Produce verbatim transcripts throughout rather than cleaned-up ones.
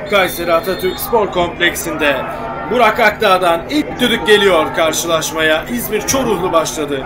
Kayseri Atatürk Spor Kompleksinde Burak Akdağ'dan ilk düdük geliyor karşılaşmaya. İzmir Çoruhlu başladı.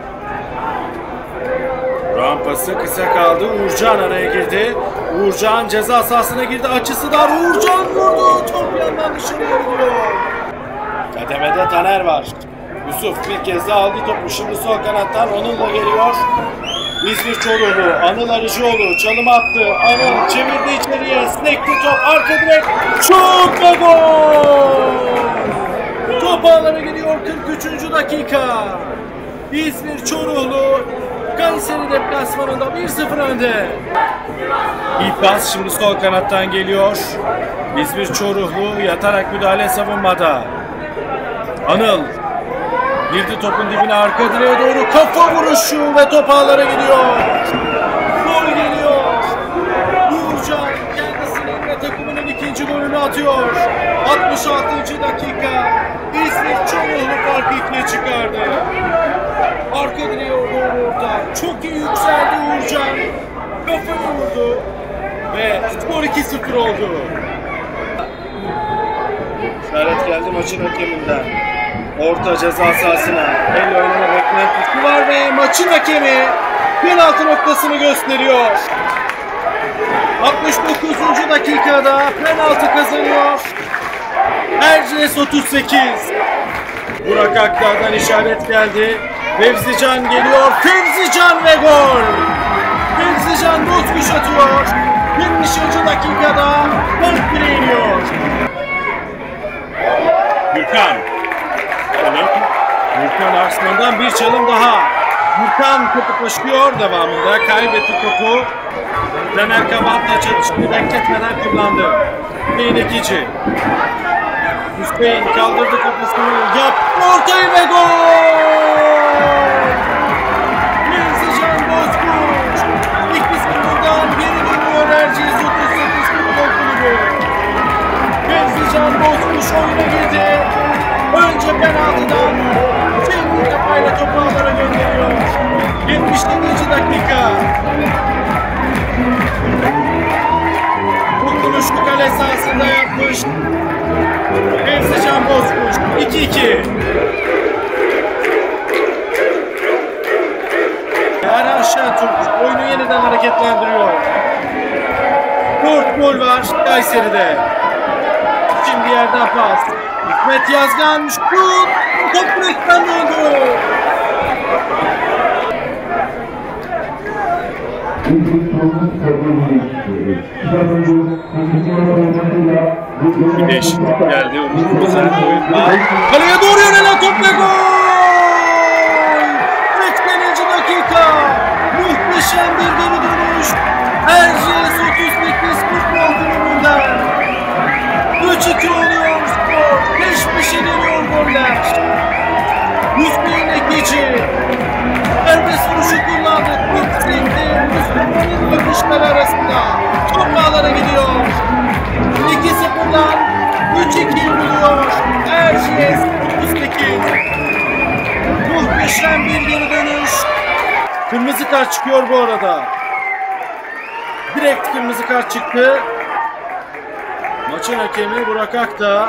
Rampası kısa kaldı. Uğurcan araya girdi. Uğurcan ceza sahasına girdi. Açısı dar. Uğurcan vurdu. Top yandan dışarıya gidiyor. Kademede Taner var. Yusuf bir kez daha aldı topu. Şimdi sol kanattan onunla geliyor. İzmir Çoruhlu. Anıl Arıcıoğlu çalım attı. Anıl çevirdi içeriye. Snekli top. Arka direk. Şut ve gol! Top ağlara gidiyor kırk üçüncü dakika. İzmir Çoruhlu Kayseri deplasmanında bir sıfır önde. İlk pas şimdi sol kanattan geliyor. İzmir Çoruhlu yatarak müdahale savunmada. Anıl girdi topun dibine, arka direğe doğru kafa vuruşu ve top ağlara gidiyor. Gol geliyor. Uğurcan kendisinin ve takımının ikinci golünü atıyor. altmış altıncı dakika. İzmir Çoruhlu farkı ikiye çıkardı. Arka direğe doğru orta. Çok iyi yükseldi Uğurcan. Kafayı vurdu. Ve skor iki sıfır oldu. İşaret geldi maçın hakeminden. Orta ceza sahasına. Elle oynama beklentisi var ve maçın hakemi penaltı noktasını gösteriyor. altmış dokuzuncu dakikada penaltı kazanıyor. Erciyes otuz sekiz. Burak Akdağ'dan işaret geldi. Fevzican geliyor. Fevzican ve gol. Fevzican Bozkuş atıyor. yirmişinci dakikada fark bire iniyor. Gürkan. Gürkan Arslan'dan bir çalım daha. Gürkan topu taşıyor devamında. Kaybetti topu. Caner Kabant'la çalışmayı bekletmeden kullandı. Hüseyin Ekici. Hüseyin kaldırdı kafasını. Yaptı ortayı ve gol! Fevzican Bozkuş. iki sıfırdan geri dönüyor Erciyes otuz sekiz Futbol Kulübü. Fevzican Bozkuş oyuna girdi. Önce penaltıdan şimdi kafayla topu ağlara gönderiyor. yetmiş yedinci dakika. Dokunuşlu kale sahasında yapmış Fevzican Bozkuş. iki iki. Erhan Şentürk oyunu yeniden hareketlendiriyor. Dört gol var Kayseri'de. Şimdi yerden pas. Hikmet Yazgan şut. Top direkten döndü. Bir değişiklik geldi. Güzel oyunda. Kaleye doğru yönelen top ve gol! sekseninci dakika. Muhteşem bir geri dönüş. Erciyes otuz sekiz Futbol Kulübü'nden. üç iki oluyor skor. Peş peşe geliyor goller. Hüseyin Ekici. Serbest vuruşu kullandı. Çok sekti. Müslüman'ın bakışları arasında. Top ağlara gidiyor. iki sıfırdan üç iki buluyor. Erciyes otuz sekiz. Muhteşem bir geri dönüş. Kırmızı kart çıkıyor bu arada. Direkt kırmızı kart çıktı. Maçın hakemi Burak Akdağ.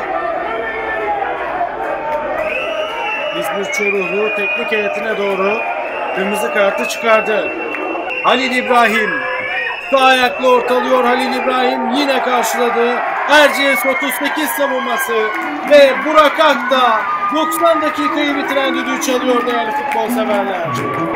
İzmir Çoruhlu teknik heyetine doğru kırmızı kartı çıkardı. Halil İbrahim sağ ayakla ortalıyor. Halil İbrahim yine karşıladı. Erciyes otuz sekiz savunması ve Burak Akdağ doksan dakikayı bitiren düdüğü çalıyor değerli futbol severler.